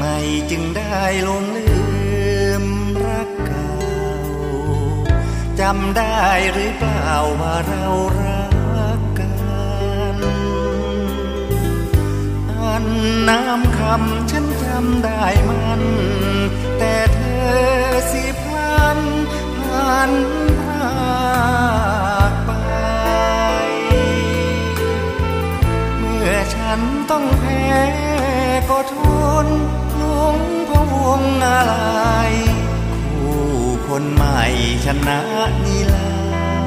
ไมจึงได้หลงลืมรักเก่าจำได้หรือเปล่าว่าเรารักกันอันน้ำคำฉันจำได้มันแต่เธอสิพลันผ่านพรากไปเมื่อฉันต้องแพ้ก็ทนลงพะวงอะไรคู่คนใหม่ชนะนี่แล้ว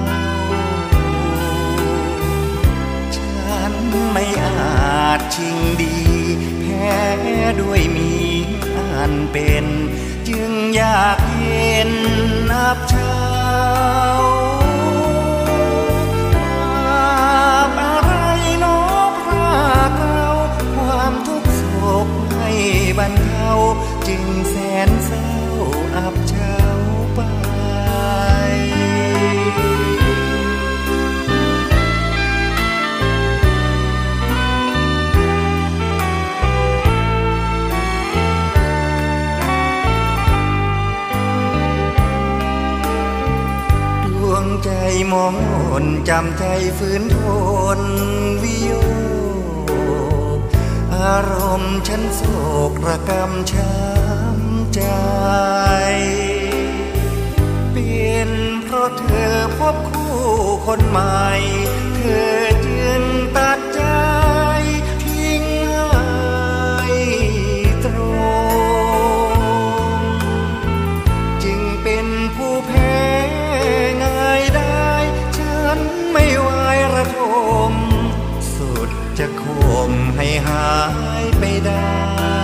ฉันไม่อาจชิงดีแพ้ด้วยมีอันเป็นจึงอยากเห็นนับเช้าอะไรน้อพรากเราความทุกข์โศกให้บรรเทาจึงแสนเศร้าอับเฉาไปใจมองมนจำใจฝืนทนวิโยคอารมณ์ฉันโศกระกำช้ำใจเป็นเพราะเธอพบคู่คนใหม่เธอจึงตัดใจทิ้งให้ตรงจึงเป็นผู้แพ้ไม่ไหวระทมสุดจะข่มให้หายไปได้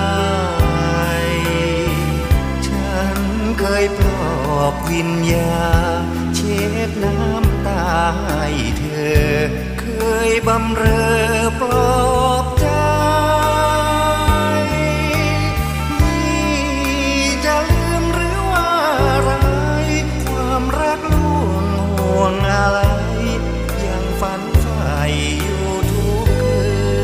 ฉันเคยปลอบวิญญาเช็ดน้ำตาให้เธอเคยบำเรอปลอบใจนี่จะลืมหรือว่าอะไรความรักล่วงห่วงอะไรฝันใฝ่อยู่ทุกคื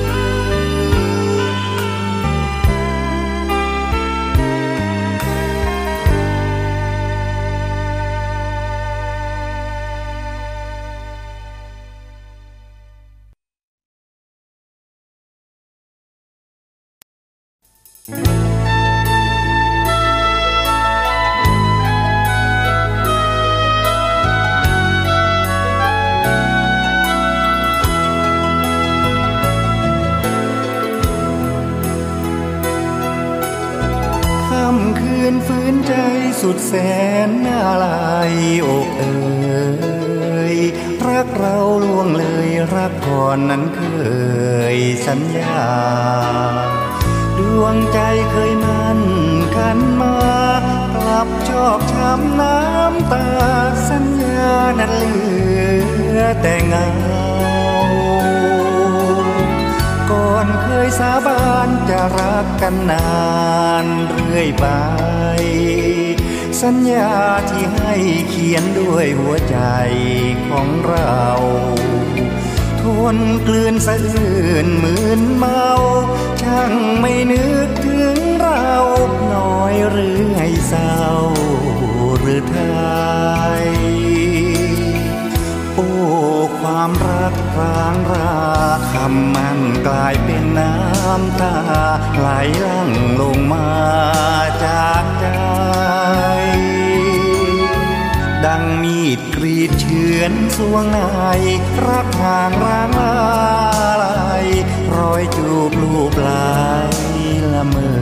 ฝืนใจสุดแสนอะไรอกเอ่ยรักเราล่วงเลยรักก่อนนั้นเคยสัญญาดวงใจเคยมั่นกันมากลับชอกช้ำน้ำตาสัญญานั้นเหลือแต่เงาก่อนเคยสาบานจะรักกันนานเรื่อยไปสัญญาที่ให้เขียนด้วยหัวใจของเราทนกลืนสะอื้นมึนเมาช่างไม่นึกถึงเราน้อยหรือให้เศร้าหรือไทยโอ้ความรักร้างราคำมันกลายเป็นน้ำตาไหลลั่งลงมาจากใจดังมีดกรีดเฉือนสวงในรักห่างร้างลายรอยจูบลูบไหลละเมอ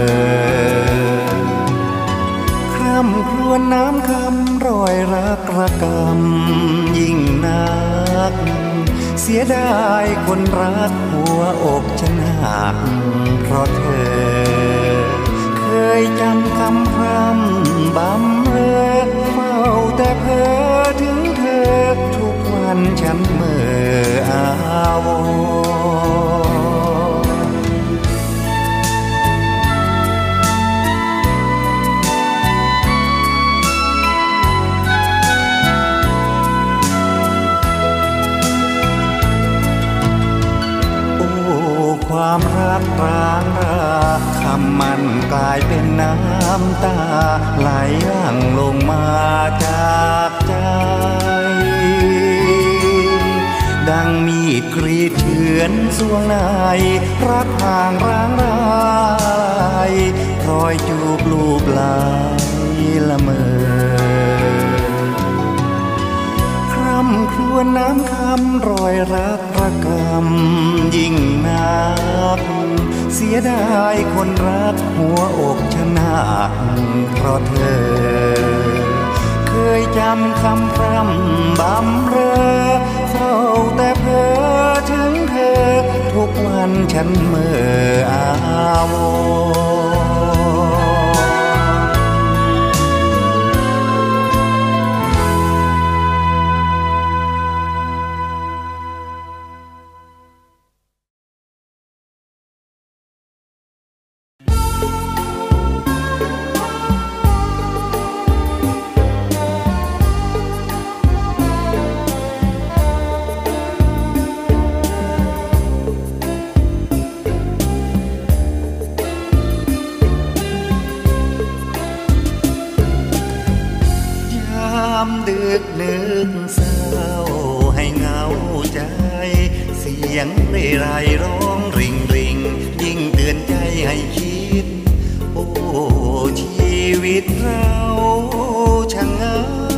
คร่ำครวญน้ำคำรอยรักระกำยิ่งนักเสียดายคนรักหัวอกฉันหักเพราะเธอเคยจำคำพร่ำบำเรอเฝ้าแต่เพ้อถึงเธอทุกวันฉันเมื่ออาวความรักร้างราคความมันกลายเป็นน้ำตาไหลหลั่งลงมาจากใจดังมีดกรีดเฉือนสวงในรักห่างร้างรายรอยจูบลูบไหลละเมอคร่ำครวญน้ำคำรอยรักระกำยิ่งนักเสียดายคนรักหัวอกชะนักเพราะเธอเคยจำคำพร่ำบำเรอเฝ้าแต่เพ้อถึงเธอทุกวันฉันเมื่ออาวดึกนึกเศร้าให้เหงาใจเสียงเร่ไรร้องริงริงยิ่งเตือนใจให้คิดโอ้ชีวิตเราช่างเหงา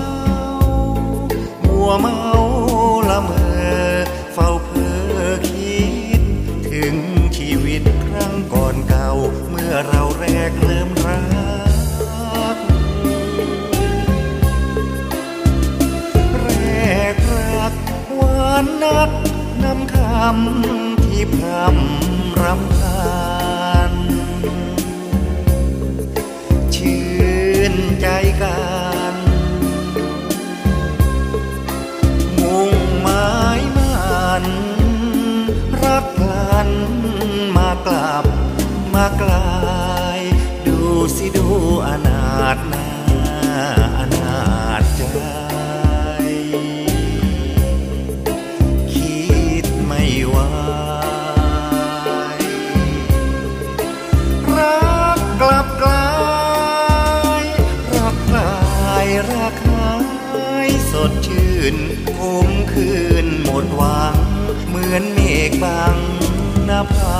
มัวเมาละเมอเฝ้าเพ้อคิดถึงชีวิตครั้งก่อนเก่าเมื่อเราแรกเริ่มรักหวานนักนำคำที่พร่ำรำพันชื่นใจกันมุ่งหมายมันรักพลันมากลับมากลายดูสิดูอนาถนาอนาถใจรักหายสดชื่นคมคืนหมดหวังเหมือนเมฆบังนภา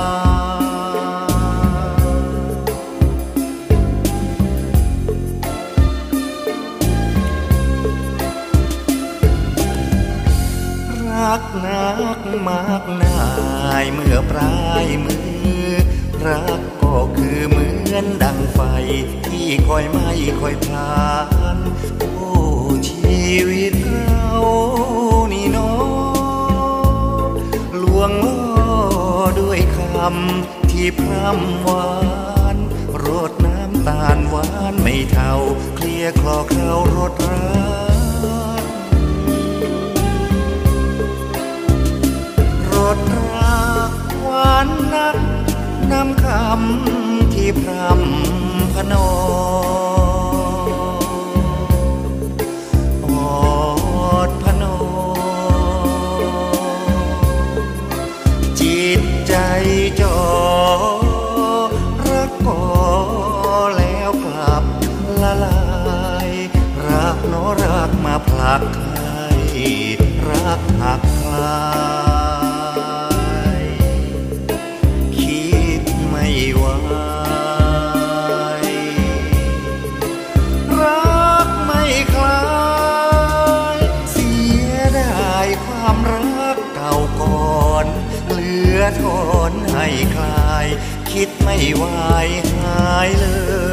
รักนักมากนายเมื่อปลายมือรักก็คือเหมือนดังไฟที่คอยไหม้คอยพลานโอ้ชีวิตเรานี่น้อลวงล่อด้วยคำที่พร่ำหวานรดน้ำตาลหวานไม่เท่าเคลียคลอเคล้ารสรักรสรักหวานนักนำคำที่พร่ำพนอดพนอจิตใจจ่อรักก่อแล้วกลับละลายรักโนรักมาผลักให้รักหักคลายคิดไม่ไหวรักไม่คลายเสียดายความรักเก่าก่อนเหลือทนให้คลายคิดไม่ไหวหายเลย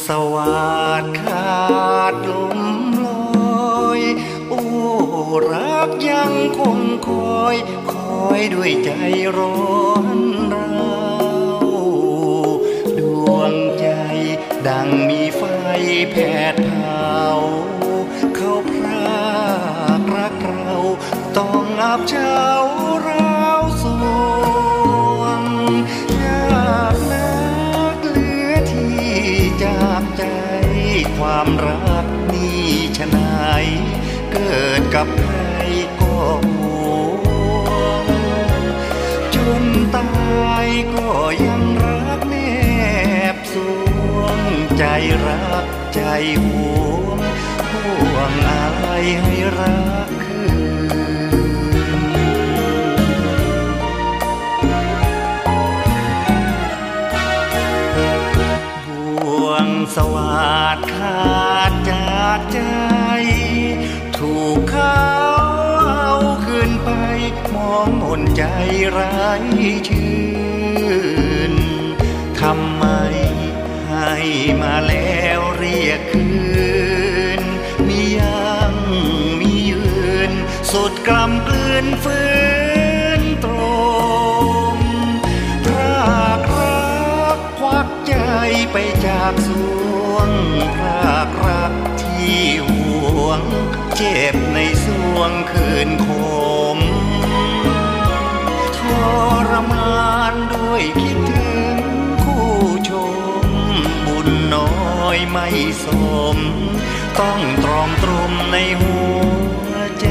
สวัสดขาดลมลอยโอ้รักยังคงคอยด้วยใจร้อนราวดวงใจดังมีไฟแผดเผาเขาพรากรักเราต้องอับเฉาราวสวงยากนักเหลือที่จากใจความรักนี้ชะไหนเกิดกับใครก็ห่วงจนตายก็ยังรักแนบสวงใจรักใจห่วงห่วงอะไรให้รักคืนบ่วงสวัสดขาดจากใจถูกเขาเอาคืนไปมองมนใจไร้ชื่นทำไมให้มาแล้วเรียกคืนมียังมียืนสุดกล้ำกลืนฝืนตรงพรากรักควักใจไปจากสวงพรากรักที่ห่วงเจ็บในสวงคืนคมทรมานด้วยคิดถึงคู่ชมบุญน้อยไม่สมต้องตรอมตรมในหัวใจ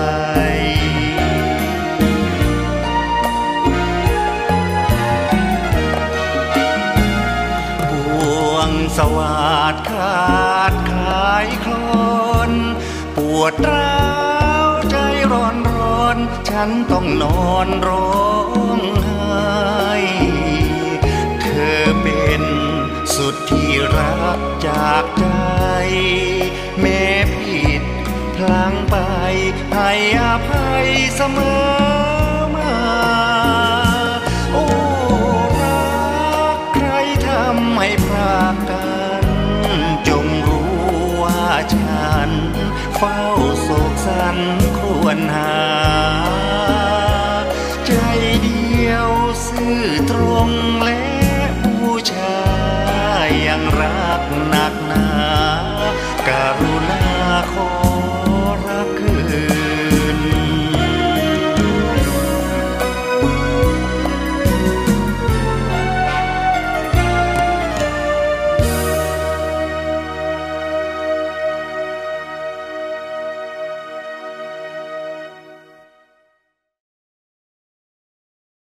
บ่วงสวัสดขาดคลายคลอนปวดร้าวใจร้อนฉันต้องนอนร้องไห้เธอเป็นสุดที่รักจากใจแม้ผิดพลั้งไปให้อภัยเสมอมาโอ้รักใครทำให้พรากกันจงรู้ว่าฉันเฝ้าโศกสันครวญหา